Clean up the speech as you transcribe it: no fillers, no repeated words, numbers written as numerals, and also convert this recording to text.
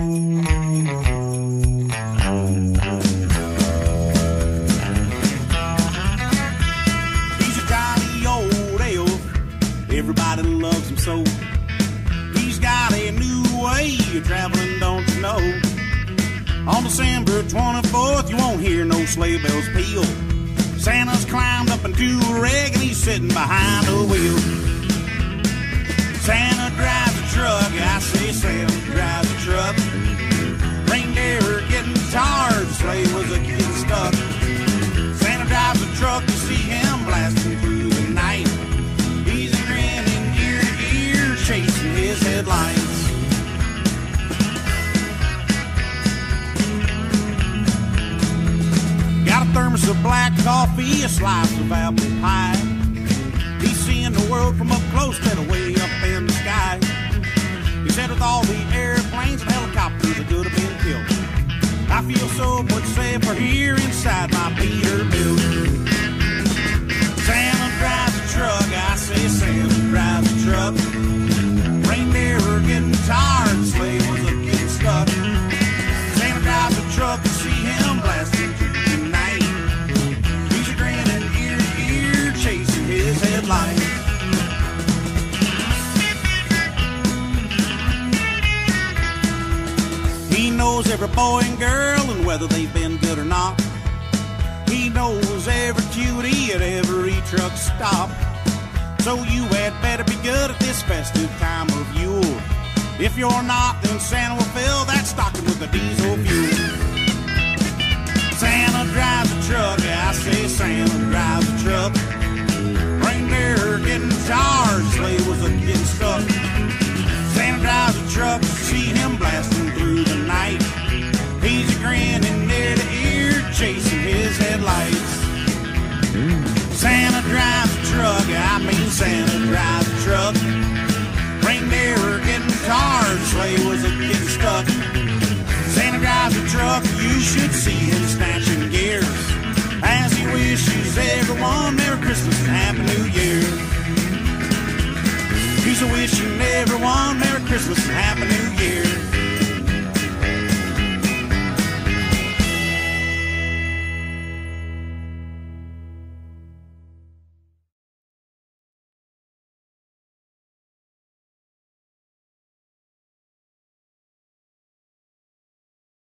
He's a jolly old elf, everybody loves him so. He's got a new way of traveling, don't you know? On December 24th, you won't hear no sleigh bells peal. Santa's climbed up into a rig and he's sitting behind the wheel. Santa drives a truck, I say Santa drives a truck. Reindeer are getting tired, the sleigh was a getting stuck. Santa drives a truck to see him blasting through the night. He's grinning ear to ear, chasing his headlights. Got a thermos of black coffee, a slice of apple pie. He's seeing the world from up close and away up in the sky. He said with all the airplanes and helicopters that could have been killed, I feel so much safer here inside my Peterbilt. Santa drives a truck, I say Santa drives a truck. Reindeer are getting tired, the sleigh was a getting stuck. Santa drives a truck to see him blasting through the night. He's a grinning ear to ear, chasing his headlights. He knows every boy and girl and whether they've been good or not. He knows every cutie at every truck stop. So you had better be good at this festive time of Yule. If you're not, then Santa will fill that stocking with a diesel fuel. Santa drives a truck, I say Santa drives a truck. Reindeer are getting tired, sleigh was a getting stuck. Santa drives a truck to see him blasting through the night. He's a grinning ear to ear, chasing his headlights. Santa drives a truck, I mean Santa drives a truck. Reindeer are getting tired, sleigh was a getting stuck. Santa drives a truck, you should see him snatching gears as he wishes everyone Merry Christmas and Happy New Year. He's a wishing everyone Merry Christmas and Happy New Year.